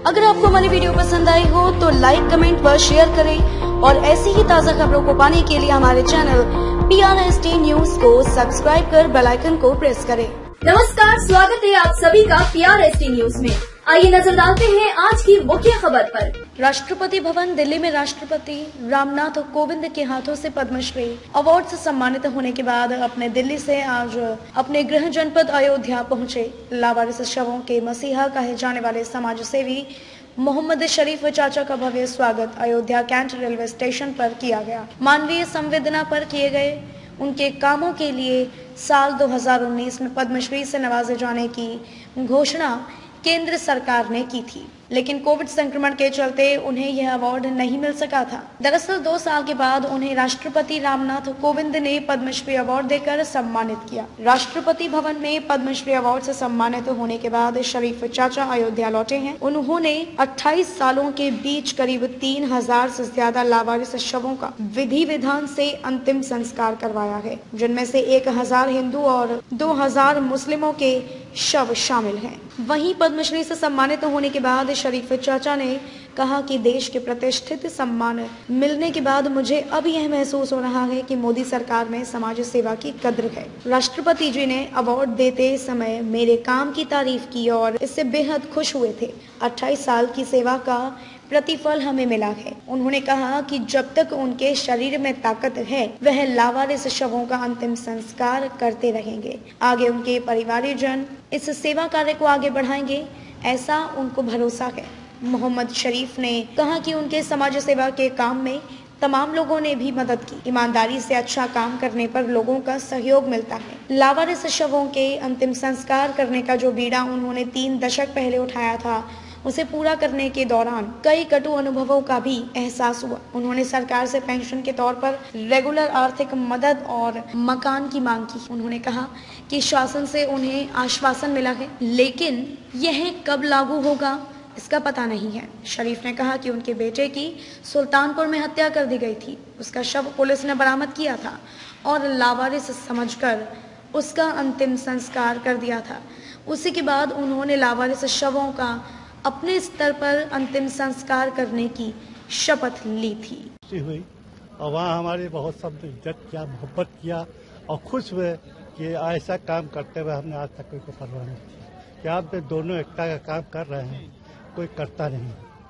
अगर आपको हमारी वीडियो पसंद आई हो तो लाइक, कमेंट व शेयर करें और ऐसी ही ताज़ा खबरों को पाने के लिए हमारे चैनल PRSD न्यूज को सब्सक्राइब कर बेल आइकन को प्रेस करें। नमस्कार, स्वागत है आप सभी का PRSD न्यूज में। आइए नजर डालते हैं आज की मुख्य खबर पर। राष्ट्रपति भवन दिल्ली में राष्ट्रपति रामनाथ कोविंद के हाथों से पद्मश्री अवार्ड से सम्मानित होने के बाद अपने दिल्ली से आज अपने गृह जनपद अयोध्या पहुंचे लावारिस शवों के मसीहा कहे जाने वाले समाज सेवी मोहम्मद शरीफ चाचा का भव्य स्वागत अयोध्या कैंट रेलवे स्टेशन पर किया गया। मानवीय संवेदना पर किए गए उनके कामों के लिए साल 2019 में पद्मश्री से नवाजे जाने की घोषणा केंद्र सरकार ने की थी, लेकिन कोविड संक्रमण के चलते उन्हें यह अवार्ड नहीं मिल सका था। दरअसल 2 साल के बाद उन्हें राष्ट्रपति रामनाथ कोविंद ने पद्मश्री अवार्ड देकर सम्मानित किया। राष्ट्रपति भवन में पद्मश्री अवार्ड से सम्मानित होने के बाद शरीफ चाचा अयोध्या लौटे हैं। उन्होंने 28 सालों के बीच करीब 3000 से ज्यादा लावारिस शवों का विधि विधान से अंतिम संस्कार करवाया है, जिनमें से 1000 हिंदू और 2000 मुस्लिमों के शव शामिल हैं। वहीं पद्मश्री से सम्मानित होने के बाद शरीफ चाचा ने कहा कि देश के प्रतिष्ठित सम्मान मिलने के बाद मुझे अब यह महसूस हो रहा है कि मोदी सरकार में समाज सेवा की कद्र है। राष्ट्रपति जी ने अवार्ड देते समय मेरे काम की तारीफ की और इससे बेहद खुश हुए थे। 28 साल की सेवा का प्रतिफल हमें मिला है। उन्होंने कहा कि जब तक उनके शरीर में ताकत है वह लावारिस शवों का अंतिम संस्कार करते रहेंगे। आगे उनके परिवारजन इस सेवा कार्य को आगे बढ़ाएंगे, ऐसा उनको भरोसा है। मोहम्मद शरीफ ने कहा कि उनके समाज सेवा के काम में तमाम लोगों ने भी मदद की। ईमानदारी से अच्छा काम करने पर लोगों का सहयोग मिलता है। लावारिस शवों के अंतिम संस्कार करने का जो बीड़ा उन्होंने 3 दशक पहले उठाया था, उसे पूरा करने के दौरान कई कटु अनुभवों का भी एहसास हुआ। उन्होंने सरकार से पेंशन के तौर पर रेगुलर आर्थिक मदद और मकान की मांग की। उन्होंने कहा कि शासन से उन्हें आश्वासन मिला है, लेकिन यह कब लागू होगा इसका पता नहीं है। शरीफ ने कहा कि उनके बेटे की सुल्तानपुर में हत्या कर दी गई थी। उसका शव पुलिस ने बरामद किया था और लावारिस समझकर उसका अंतिम संस्कार कर दिया था। उसी के बाद उन्होंने लावारिस शवों का अपने स्तर पर अंतिम संस्कार करने की शपथ ली थी। हुई और वहाँ हमारे बहुत सब इज्जत किया, मोहब्बत किया और खुश हुए कि ऐसा काम करते हुए हमने आज तक कोई को परवाह नहीं किया कि आप दोनों एकता का काम कर रहे हैं, कोई करता नहीं।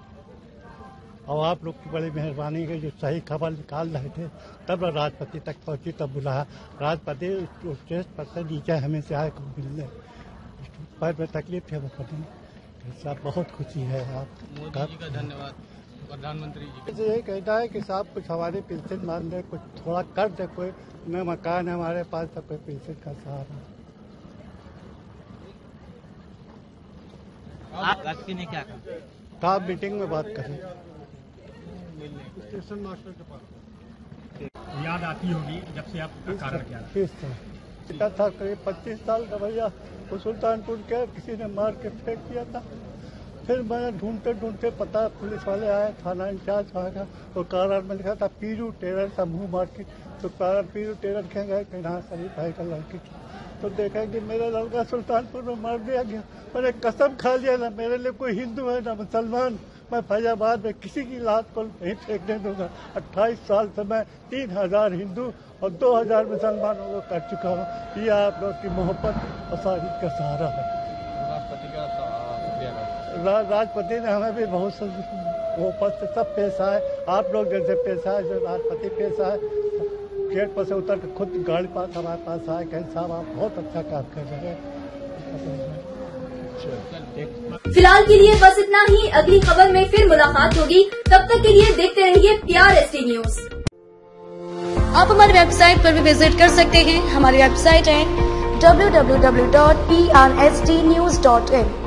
और आप लोग की बड़ी मेहरबानी है जो सही खबर निकाल रहे थे, तब राष्ट्रपति तक पहुंची, तब बुलाया। राष्ट्रपति स्टेज पर से नीचे हमें से आए को मिलने, पैर में तकलीफ थे वो करने, साहब बहुत खुशी है। आप मोदी जी का धन्यवाद। प्रधानमंत्री जी यही कहता है कि साहब कुछ हमारे पेंशन मान दे, कुछ थोड़ा कर दे, कोई न मकान है हमारे पास तो कोई पेंशन का सहारा। आप राष्ट्रपति ने क्या कहा? आप मीटिंग में बात करें। स्टेशन मास्टर के पास याद आती होगी जब से आपका कारण क्या था? करीब 25 साल का भैया वो सुल्तानपुर के किसी ने मार के फेंक दिया था। फिर मैं ढूंढते ढूंढते पता पुलिस वाले आए, थाना इंचार्ज वहाँ का, तो कारण में लिखा था पीरू टेरर समूह मार्केट। तो कारण पीरू टेरर कह गए कि हाँ शरीफ भाई का लड़की, तो देखा कि मेरा लड़का सुल्तानपुर में मार दिया गया। मैंने कसम खा लिया ना मेरे लिए कोई हिंदू है ना मुसलमान, मैं फैजाबाद में किसी की लाश को नहीं फेंकने दूंगा। 28 साल से मैं 3000 हिंदू और 2000 मुसलमानों को कर चुका हूँ। ये आप लोग की मोहब्बत और साजिश का सहारा है। राष्ट्रपति ने हमें भी बहुत मोहब्बत से सब पेश आए, आप लोग जैसे पेश आए, जो राष्ट्रपति पेश आए, गेट पर से उतर के खुद गाड़ी पास हमारे पास आए, कहें साहब आप बहुत अच्छा काम कर रहे हैं। फिलहाल के लिए बस इतना ही। अगली खबर में फिर मुलाकात होगी, तब तक के लिए देखते रहिए PRSD न्यूज। आप हमारी वेबसाइट पर भी विजिट कर सकते हैं। हमारी वेबसाइट है www.prsdnews.in।